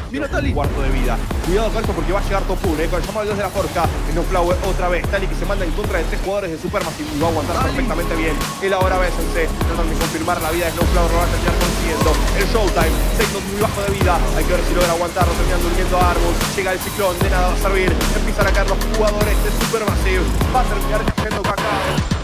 Mira Tali. Cuarto de vida. Cuidado con esto porque va a llegar Topun, con el llamado Dios de la Forja. Snowflower otra vez. Tali que se manda en contra de 3 jugadores de Supermassive y va a aguantar perfectamente bien. El ahora bésense. Tratan de confirmar la vida de Snowflower, lo van a terminar consiguiendo. El Showtime. Sexton muy bajo de vida. Hay que ver si logra aguantarlo. Terminan durmiendo a Arbus. Llega el ciclón. De nada va a servir. Empiezan a caer los jugadores de Supermassive. Va a terminar cayendo Cacao.